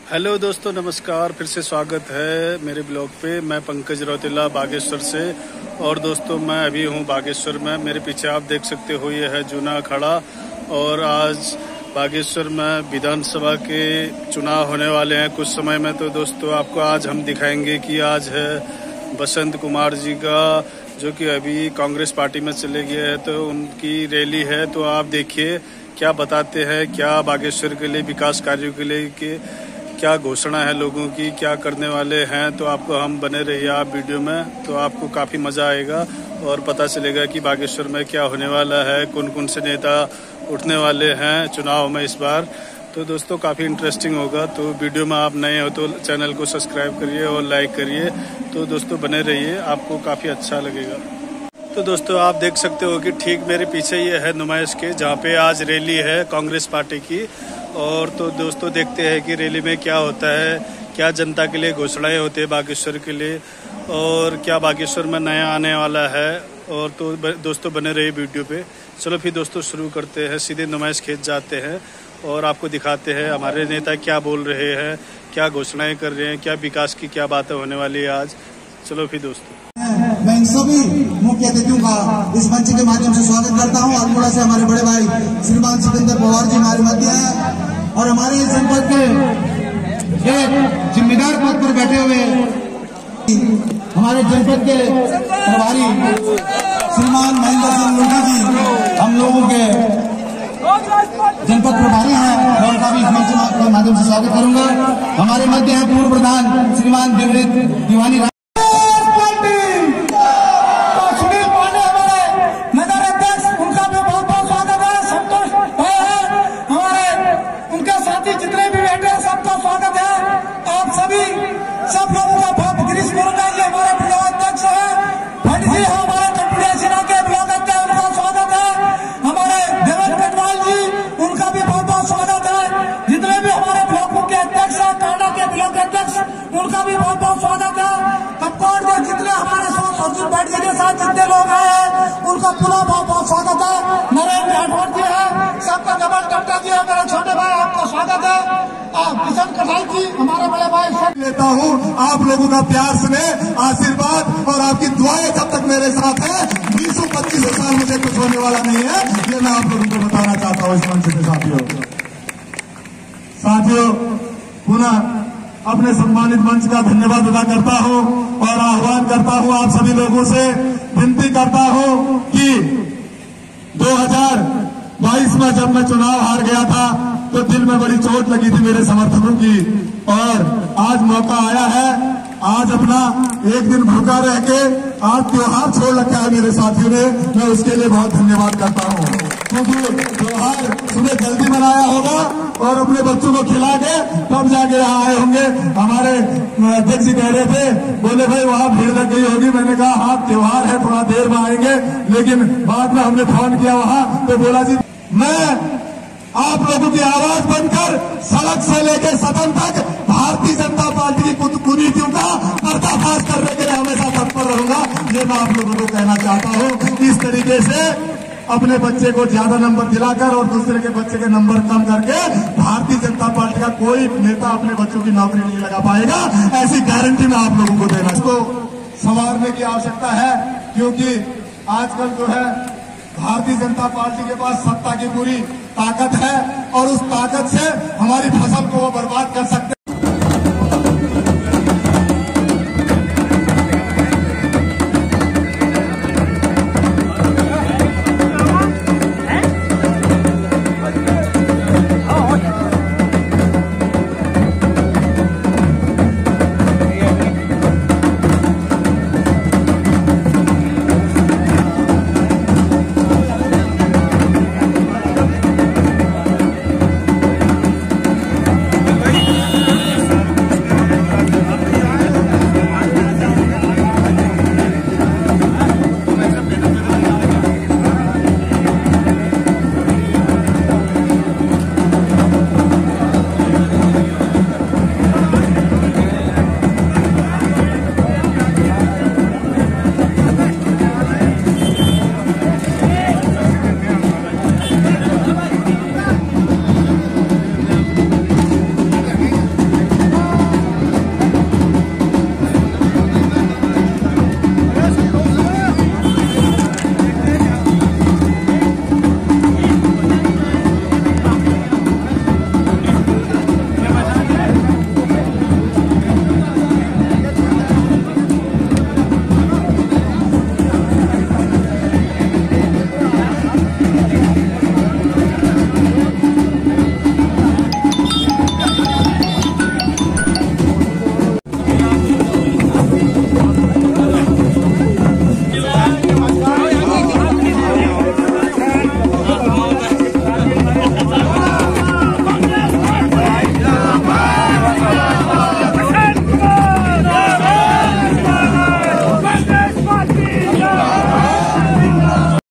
Hello दोस्तों, नमस्कार। फिर से स्वागत है मेरे ब्लॉग पे। मैं पंकज रौतेला बागेश्वर से। और दोस्तों, मैं अभी हूँ बागेश्वर में। मेरे पीछे आप देख सकते हो, ये है जूना अखाड़ा। और आज बागेश्वर में विधानसभा के चुनाव होने वाले हैं कुछ समय में। तो दोस्तों, आपको आज हम दिखाएंगे कि आज है बसंत कुमार जी का, जो कि अभी कांग्रेस पार्टी में चले गए हैं। तो उनकी रैली है। तो आप देखिए क्या बताते हैं, क्या बागेश्वर के लिए विकास कार्यों के लिए क्या घोषणा है लोगों की, क्या करने वाले हैं। तो आपको हम बने रहिए आप वीडियो में, तो आपको काफ़ी मज़ा आएगा और पता चलेगा कि बागेश्वर में क्या होने वाला है, कौन कौन से नेता उठने वाले हैं चुनाव में इस बार। तो दोस्तों, काफ़ी इंटरेस्टिंग होगा। तो वीडियो में आप नए हो तो चैनल को सब्सक्राइब करिए और लाइक करिए। तो दोस्तों, बने रहिए, आपको काफ़ी अच्छा लगेगा। तो दोस्तों, आप देख सकते हो कि ठीक मेरे पीछे ये है नुमाइश के, जहाँ पे आज रैली है कांग्रेस पार्टी की। और तो दोस्तों, देखते हैं कि रैली में क्या होता है, क्या जनता के लिए घोषणाएं होती है बागेश्वर के लिए, और क्या बागेश्वर में नया आने वाला है। और तो दोस्तों, बने रहिए वीडियो पे। चलो फिर दोस्तों, शुरू करते हैं। सीधे नुमाइश खेत जाते हैं और आपको दिखाते हैं हमारे नेता क्या बोल रहे हैं, क्या घोषणाएं कर रहे हैं, क्या विकास की क्या बातें होने वाली है आज। चलो फिर दोस्तों, मैं इन सभी मुख्य अतिथियों का इस मंच के माध्यम से स्वागत करता हूं। अल्मोड़ा से हमारे बड़े भाई श्रीमान सिकंदर पवार जी हमारे मध्य हैं और हमारे इस जनपद के एक जिम्मेदार पद पर बैठे हुए हमारे जनपद के प्रभारी श्रीमान महेंद्र सिंह लुंडी जी हम लोगों के जनपद प्रभारी हैं। मैं उनका भी इस मंच के माध्यम से स्वागत करूंगा। हमारे मध्य हैं पूर्व प्रधान श्रीमान दीवानी सब लोगों का बहुत गिरीश मुर्गा जी हमारे ब्लॉक अध्यक्ष है, भट्ट जी हमारे कटपुड़िया सेना के ब्लॉक अध्यक्ष, उनका स्वागत है। हमारे देवेंद्र कटवाल जी, उनका भी बहुत बहुत स्वागत है। जितने भी हमारे ब्लॉक मुख्य अध्यक्ष है, कांडा के ब्लॉक अध्यक्ष, उनका भी बहुत बहुत स्वागत है। कपकोट के जितने हमारे साथ अर्जुन भट्ट जी के साथ जितने लोग हैं, उनका पुनः बहुत बहुत स्वागत है। नरेंद्र राठौर जी है, सबका डबल टट्टा जी है, मेरे छोटे भाई, आपका स्वागत है। किशन कटाई जी हमारे बड़े भाई लेता हूँ। आप लोगों का प्यार स्नेह आशीर्वाद और आपकी दुआएं जब तक मेरे साथ है, 20-25 साल मुझे कुछ होने वाला नहीं है। ये मैं आप लोगों को बताना चाहता हूँ इस मंच के साथियों। पुनः अपने सम्मानित मंच का धन्यवाद अदा करता हूँ और आह्वान करता हूँ आप सभी लोगों से, विनती करता हूँ कि 2022 में जब मैं चुनाव हार गया था तो दिल में बड़ी चोट लगी थी मेरे समर्थकों की। और आज मौका आया है, आज अपना एक दिन भूखा रह के आज त्योहार छोड़ रखा है मेरे साथियों ने। मैं उसके लिए बहुत धन्यवाद करता हूँ, क्योंकि त्योहार सुबह जल्दी मनाया होगा और अपने बच्चों को खिला के तब जाके यहाँ आए होंगे। हमारे अध्यक्ष जी कह रहे थे, बोले भाई वहाँ भीड़ लग गई होगी। मैंने कहा हाँ, त्योहार है, थोड़ा देर में आएंगे। लेकिन बाद में हमने फोन किया वहाँ, तो बोला जी मैं आप लोगों की आवाज बनकर सड़क से लेकर सदन तक भारतीय जनता पार्टी की कुरीतियों का पर्दाफाश करने के लिए हमेशा तत्पर रहूंगा। ये मैं आप लोगों को कहना चाहता हूँ। इस तरीके से अपने बच्चे को ज्यादा नंबर दिलाकर और दूसरे के बच्चे के नंबर कम करके भारतीय जनता पार्टी का कोई नेता अपने बच्चों की नौकरी नहीं लगा पाएगा। ऐसी गारंटी मैं आप लोगों को देना। इसको संवारने की आवश्यकता है, क्योंकि आजकल जो है भारतीय जनता पार्टी के पास सत्ता की पूरी ताकत है और उस ताकत से हमारी फसल को वो बर्बाद कर सकते हैं।